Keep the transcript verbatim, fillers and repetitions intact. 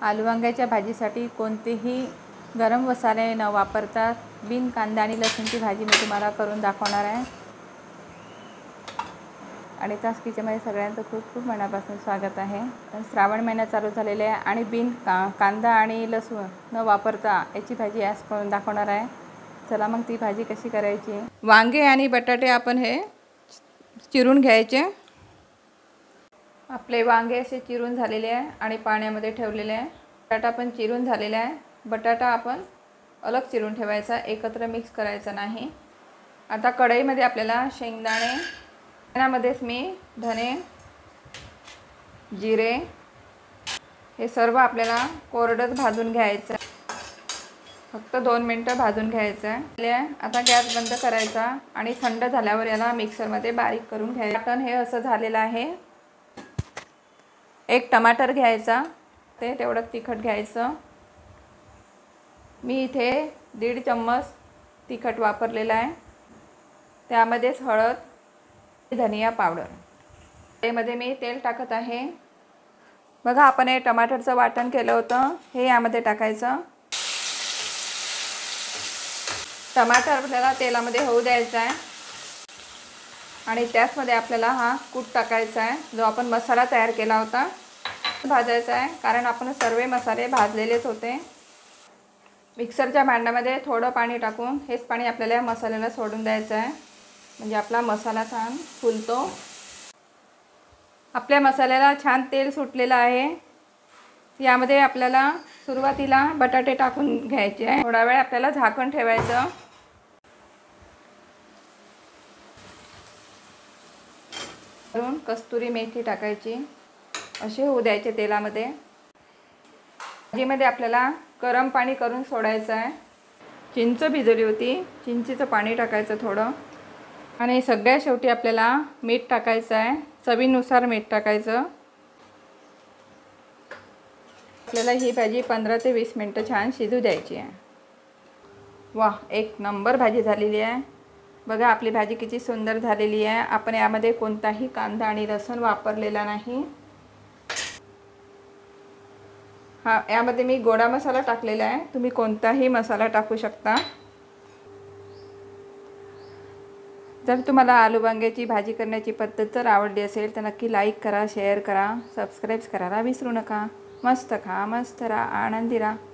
आलू वांग्याच्या भाजीसाठी कोणतेही गरम मसाले न वापरता बिन कांदा आणि लसूणची भाजी मी तुम्हाला करून दाखवणार आहे। आणि त्याच किचनमध्ये सगळ्यांचं खूप खूप मनापासून स्वागत आहे। श्रावण महिना चालू झालेला आहे आणि बिन का कांदा आणि लसूण न वापरता याची भाजी आज करून दाखवणार आहे। चला मग ती भाजी कशी करायची। वांगे आणि बटाटे आपण हे चिरून घ्यायचे। आपले वांगे असे चिरून झालेले आहे आणि पाण्यामध्ये ठेवलेले आहे। बटाटा पण चिरून झालेला आहे। बटाटा आपण अलग चिरून ठेवायचा, एकत्र मिक्स करायचा नाही। आता कढईमध्ये आपल्याला शेंगदाणे, त्यामध्येच मी धने, जिरे हे सर्व आपल्याला कोरडच भाजून घ्यायचं। फक्त दोन मिनिटं भाजून घ्यायचं आहे। आता गॅस बंद करायचा आणि थंड झाल्यावर याला मिक्सरमध्ये बारीक करून घ्यायचं। वाटण हे असं झालेलं आहे। एक टमाटर घ्यायचा, ते तेवढं तिखट घ्यायचं। मी इथे दीड चम्मच तिखट वापरलेला आहे। त्यामध्येच हळद, धनिया पावडर, त्यामध्ये मी तेल टाकत आहे। बघा, आपण हे टमाटरचं वाटण केलं होतं हे यामध्ये टाकायचं। टमाटर आपल्याला तेलामध्ये होऊ द्यायचा आहे आणि त्याचमध्ये आपल्याला हा कूट टाकायचा आहे जो आपण मसाला तयार केला होता, भाजायचा आहे। कारण आपण सर्व मसाले भाजलेलेच होते। मिक्सरच्या भांड्यामध्ये थोडं पाणी टाकून हेच पाणी आपल्याला मसाल्याला सोडून द्यायचं आहे, म्हणजे आपला मसाला छान फुलतो। आपल्या मसाल्याला छान तेल सुटलेलं आहे। यामध्ये आपल्याला सुरुवातीला बटाटे टाकून घ्यायचे आहे। थोडा वेळ आपल्याला झाकण ठेवायचं। वरून कस्तुरी मेथी टाकायची, असे होऊ द्यायचे तेलामध्ये। भाजीमध्ये आपल्याला गरम पाणी करून सोडायचं आहे। चिंच भिजवली होती, चिंचेचं पाणी टाकायचं थोडं। आणि सगळ्यात शेवटी आपल्याला मीठ टाकायचं आहे, चवीनुसार मीठ टाकायचं। आपल्याला ही भाजी पंधरा ते वीस मिनिटं छान शिजू द्यायची आहे। वाह, एक नंबर भाजी झालेली आहे। बघा आपली भाजी किती सुंदर झालेली आहे। आपण यामध्ये कोणताही कांदा आणि लसूण वापरलेला नाही। हा, यामध्ये मी गोडा मसाला टाकलेला आहे, तुम्ही कोणताही मसाला टाकू शकता। जर तुम्हाला आलू वांग्याची भाजी करण्याची पद्धत जर आवडली असेल तर नक्की लाईक करा, शेअर करा, सबस्क्राईब करायला विसरू नका। मस्त खा, मस्त राहा, आनंदी राहा।